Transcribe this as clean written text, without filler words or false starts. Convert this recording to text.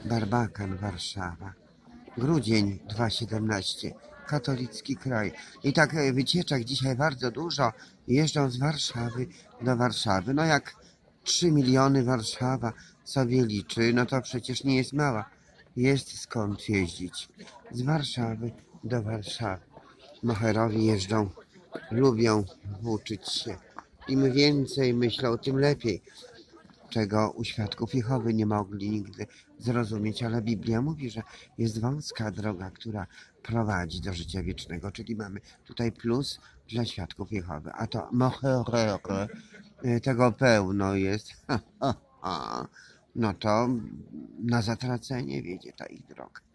Barbakan, Warszawa. Grudzień 2017. Katolicki kraj. I tak wycieczek dzisiaj bardzo dużo. Jeżdżą z Warszawy do Warszawy. No jak 3 miliony Warszawa sobie liczy, no to przecież nie jest mała. Jest skąd jeździć. Z Warszawy do Warszawy. Moherowie jeżdżą, lubią włóczyć się. Im więcej myślą, tym lepiej. Czego u świadków Jehowy nie mogli nigdy zrozumieć, ale Biblia mówi, że jest wąska droga, która prowadzi do życia wiecznego, czyli mamy tutaj plus dla świadków Jehowy, a to moherowie, tego pełno jest, no to na zatracenie wiedzie ta ich droga.